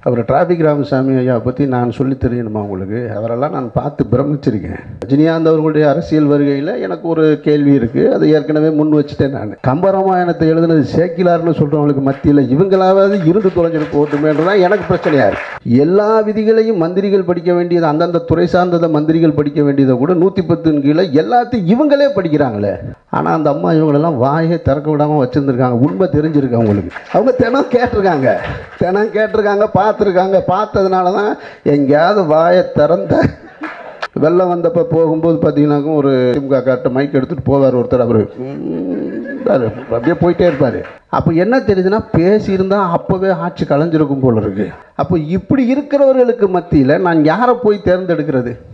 அப்புறம் டிராஃபிக் ராமசாமி ஐயா பற்றி நான் சொல்லி தெரியணுமா உங்களுக்கு? அவரெல்லாம் நான் பார்த்து பிரமிச்சிருக்கேன். ரஜினிகாந்த் அவர்களுடைய அரசியல் வருகையில் எனக்கு ஒரு கேள்வி இருக்குது, அதை ஏற்கனவே முன் வச்சுட்டேன். நான் கம்பராமாயணத்தை எழுதுனது சேக்கிலார்னு சொல்கிறவங்களுக்கு மத்தியில் இவங்களாவது இருந்து தொலைஞ்சிட்டு போட்டுமேன்றதான் எனக்கு பிரச்சனையாக இருக்குது. எல்லா விதிகளையும் மந்திரிகள் படிக்க வேண்டியது, அந்தந்த துறை சார்ந்ததை மந்திரிகள் படிக்க வேண்டியதை கூட 110 கீழே எல்லாத்தையும் இவங்களே படிக்கிறாங்களே. ஆனால் அந்த அம்மா இவங்களெல்லாம் வாயை திறக்க விடாமல் வச்சுருந்துருக்காங்க. உண்மை தெரிஞ்சிருக்கு அவங்களுக்கு. அவங்க தினம் கேட்டிருக்காங்க, பார்த்துருக்காங்க. பார்த்ததுனால தான் எங்கேயாவது வாயை திறந்த வெள்ளம் வந்தப்போ போகும்போது பார்த்தீங்கன்னாக்கும் ஒரு திமுக கார்ட்ட மைக் எடுத்துகிட்டு போவார் ஒருத்தர். அவர் அப்படியே போயிட்டே இருப்பார். அப்போ என்ன தெரியுதுன்னா, பேசியிருந்தால் அப்போவே ஆட்சி கலைஞ்சிருக்கும் போல இருக்குது. அப்போ இப்படி இருக்கிறவர்களுக்கு மத்தியில் நான் யாரை போய் தேர்ந்தெடுக்கிறது?